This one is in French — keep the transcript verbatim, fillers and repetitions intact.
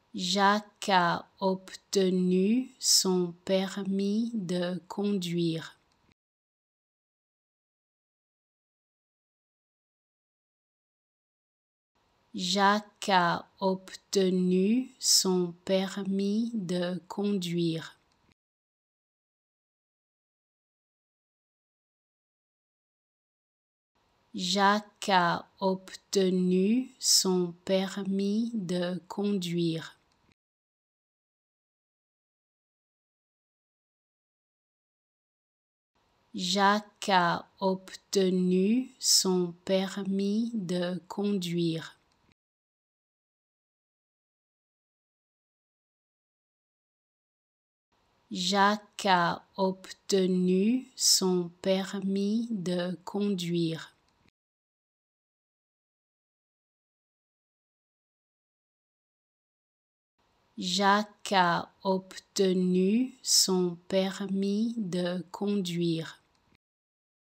Jacques a obtenu son permis de conduire. Jacques a obtenu son permis de conduire. Jacques a obtenu son permis de conduire. Jacques a obtenu son permis de conduire. Jacques a obtenu son permis de conduire. Jacques a obtenu son permis de conduire.